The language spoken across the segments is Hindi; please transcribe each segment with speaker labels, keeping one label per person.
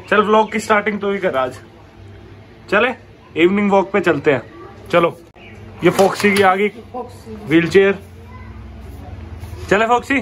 Speaker 1: चल व्लॉग की स्टार्टिंग तो ही कर आज। चले इवनिंग वॉक पे चलते हैं। चलो ये फॉक्सी की आ गई व्हील चेयर। चले फॉक्सी।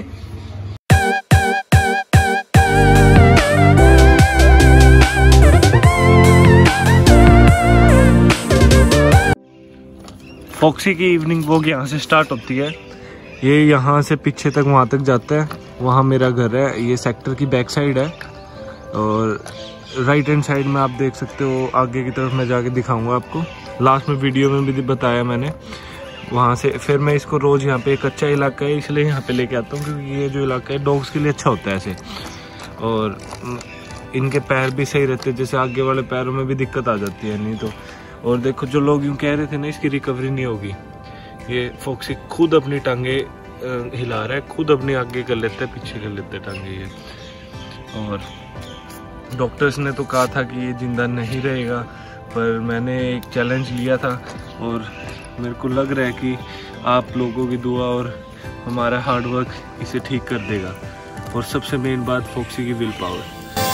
Speaker 1: फॉक्सी की इवनिंग वॉक यहाँ से स्टार्ट होती है। ये यहाँ से पीछे तक वहाँ तक जाता है। वहाँ मेरा घर है। ये सेक्टर की बैक साइड है और राइट हैंड साइड में आप देख सकते हो। आगे की तरफ मैं जाके दिखाऊंगा आपको। लास्ट में वीडियो में भी बताया मैंने। वहाँ से फिर मैं इसको रोज़ यहाँ पे, एक कच्चा इलाका है इसलिए यहाँ पे लेके आता हूँ क्योंकि ये जो इलाका है डॉग्स के लिए अच्छा होता है ऐसे। और इनके पैर भी सही रहते हैं, जैसे आगे वाले पैरों में भी दिक्कत आ जाती है नहीं तो। और देखो जो लोग यूँ कह रहे थे ना इसकी रिकवरी नहीं होगी, ये फॉक्सी खुद अपनी टांगे हिला रहा है, खुद अपनी आगे कर लेता है, पीछे कर लेता है टांगे ये। और डॉक्टर्स ने तो कहा था कि ये जिंदा नहीं रहेगा, पर मैंने एक चैलेंज लिया था और मेरे को लग रहा है कि आप लोगों की दुआ और हमारा हार्ड वर्क इसे ठीक कर देगा। और सबसे मेन बात फॉक्सी की विल पावर।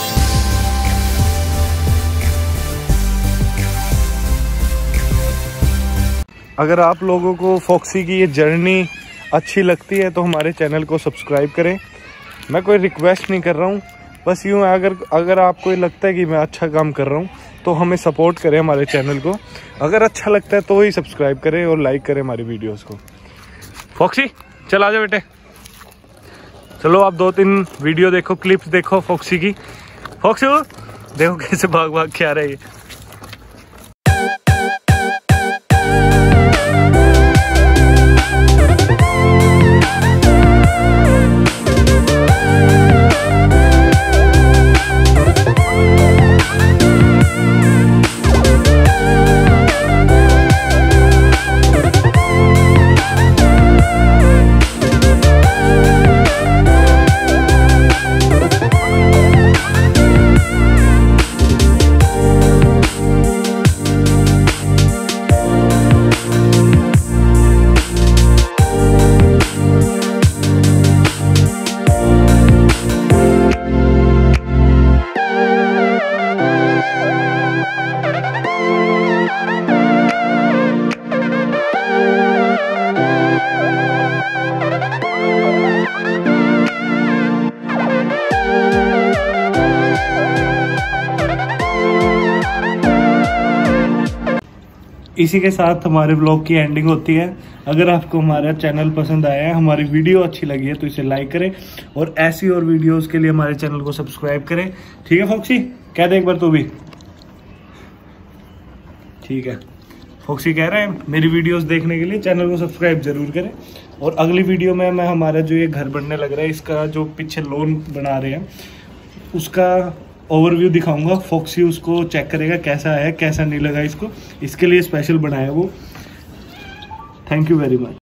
Speaker 1: अगर आप लोगों को फॉक्सी की ये जर्नी अच्छी लगती है तो हमारे चैनल को सब्सक्राइब करें। मैं कोई रिक्वेस्ट नहीं कर रहा हूँ, बस यूँ है अगर आपको लगता है कि मैं अच्छा काम कर रहा हूँ तो हमें सपोर्ट करें हमारे चैनल को। अगर अच्छा लगता है तो ही सब्सक्राइब करें और लाइक करें हमारी वीडियोस को। फॉक्सी चल आ जाओ बेटे। चलो आप 2-3 वीडियो देखो, क्लिप्स देखो फॉक्सी की। फॉक्सी देखो कैसे भाग भाग के आ रहा है ये। इसी के साथ हमारे ब्लॉग की एंडिंग होती है। अगर आपको हमारा चैनल पसंद आया है, हमारी वीडियो अच्छी लगी है तो इसे लाइक करें और ऐसी और वीडियोस के लिए हमारे चैनल को सब्सक्राइब करें। ठीक है फॉक्सी, कह दे एक बार तू भी। ठीक है, फॉक्सी कह रहे हैं मेरी वीडियोस देखने के लिए चैनल को सब्सक्राइब जरूर करें। और अगली वीडियो में मैं हमारा जो ये घर बनने लग रहा है, इसका जो पीछे लोन बना रहे हैं उसका ओवरव्यू दिखाऊंगा। फॉक्सी उसको चेक करेगा कैसा है कैसा नहीं लगा इसको, इसके लिए स्पेशल बनाया वो। Thank you very much.